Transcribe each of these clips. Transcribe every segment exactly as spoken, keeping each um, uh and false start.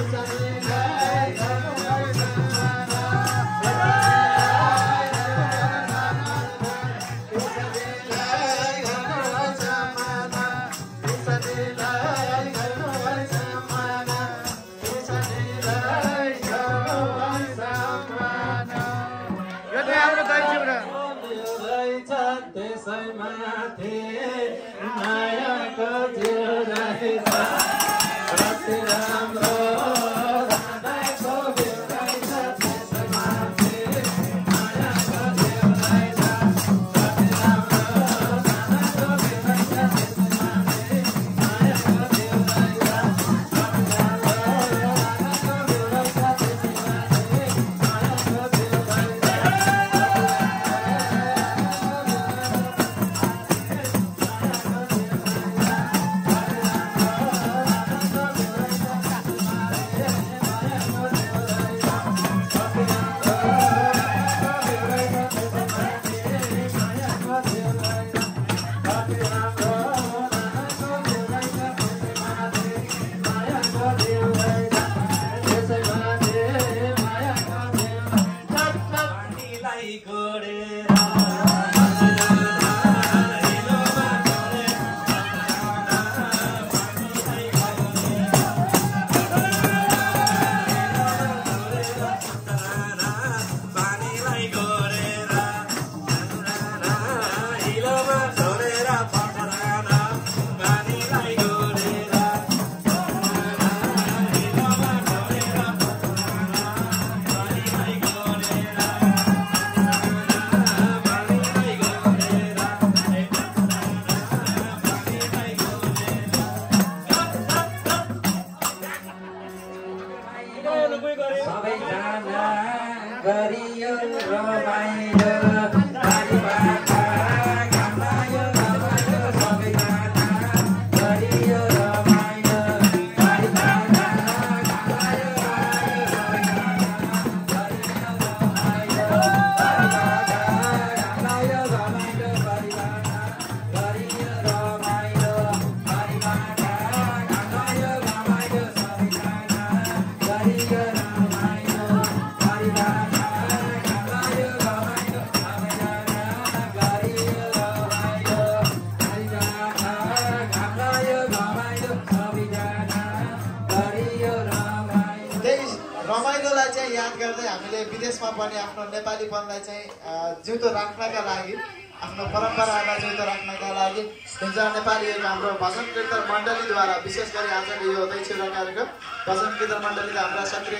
विदेशमा पनि आफ्नो नेपालीपनलाई चाहिँ जिउँदो राख्नका लागि आफ्नो परम्परालाई जिउँदो राख्नका लागि जुन नेपाली हाम्रो भजन कीर्तन मण्डलीद्वारा विशेष गरी आजको यो दैक्षिरा कार्यक्रम भजन कीर्तन मण्डलीका हाम्रा सक्रिय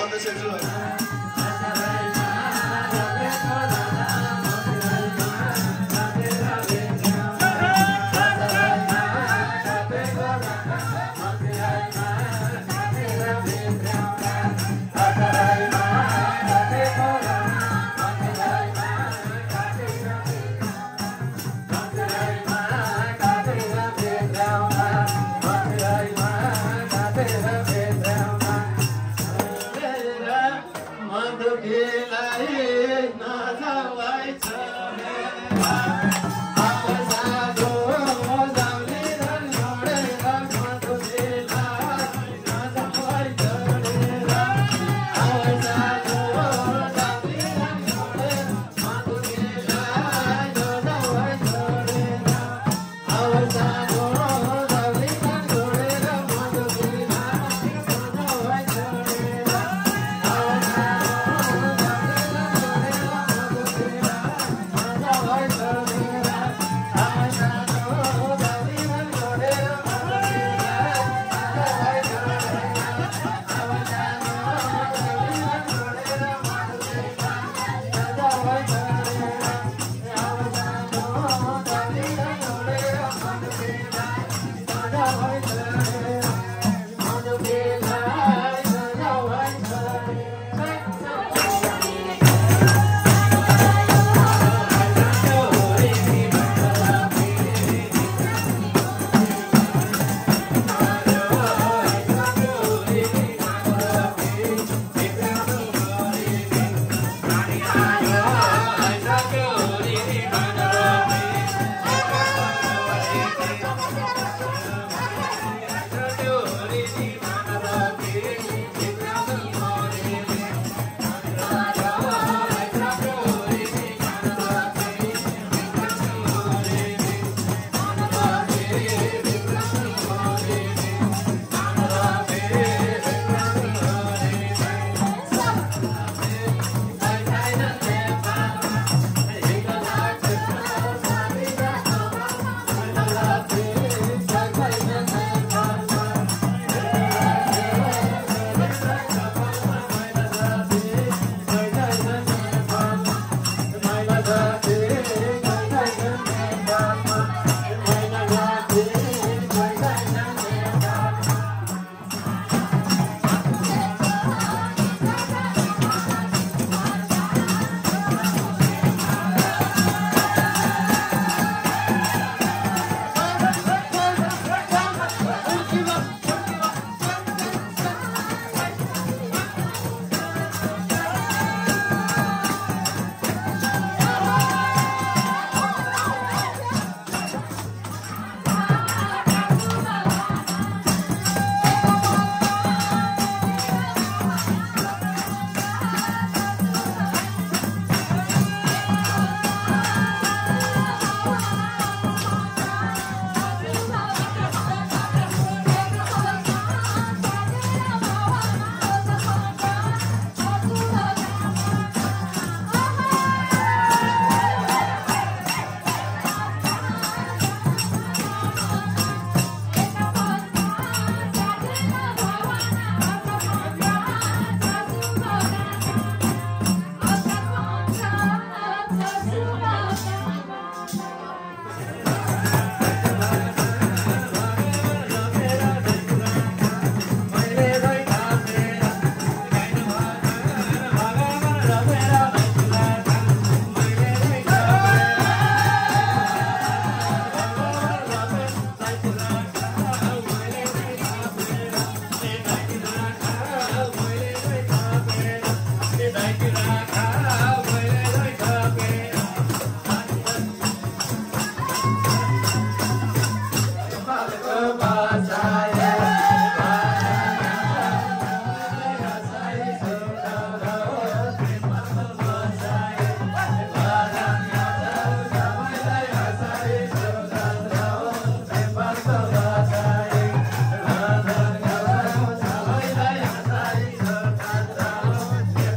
सदस्यहरू Nada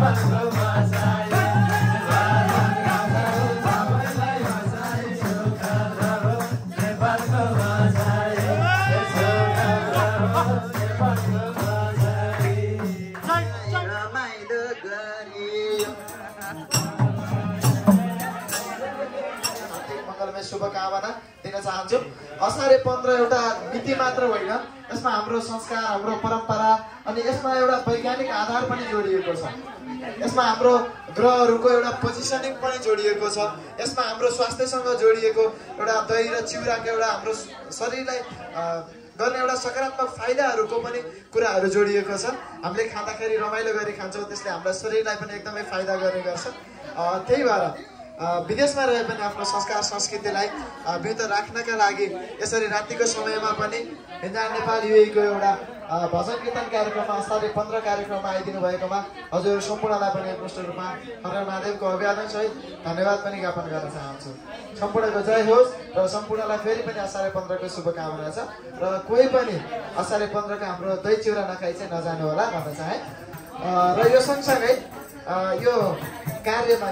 शुभकामना दिन चाहन्छु। असारे पन्ध्र एउटा मिति मात्र होइन, यसमा हाम्रो संस्कार, हाम्रो परम्परा अनि यसमा एउटा वैज्ञानिक आधार पनि जोडिएको छ। यसमा हाम्रो ग्रहहरूको एउटा पोजिसनिङ पनि जोडिएको छ। यसमा हाम्रो स्वास्थ्यसँग जोडिएको एउटा दही र चिउराको एउटा हाम्रो शरीरलाई गर्ने एउटा सकारात्मक फाइदाहरूको पनि कुराहरू जोडिएको छ। हामीले खाँदाखेरि रमाइलो गरी खान्छौँ, त्यसले हाम्रो शरीरलाई पनि एकदमै फाइदा गर्ने गर्छ। त्यही भएर विदेशमा रहे पनि आफ्नो संस्कार संस्कृतिलाई बिउत राख्नका लागि यसरी रातिको समयमा पनि हिन्जान नेपाल युएको एउटा भजन कीर्तन कार्यक्रममा असारे पन्ध्र कार्यक्रममा आइदिनु भएकोमा हजुर सम्पूर्णलाई पनि एकमुष्ट रूपमा हर महादेवको अभिवादन सहित धन्यवाद पनि ज्ञापन गर्न चाहन्छु। सम्पूर्णको जय होस् र सम्पूर्णलाई फेरि पनि असारे पन्ध्रको शुभकामना छ र कोही पनि असारे पन्ध्रको हाम्रो दही चिउरा नखाइ चाहिँ नजानु होला भन्न चाहे। र यो सँगसँगै यो कार्यमा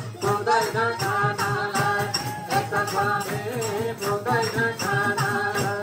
एउटा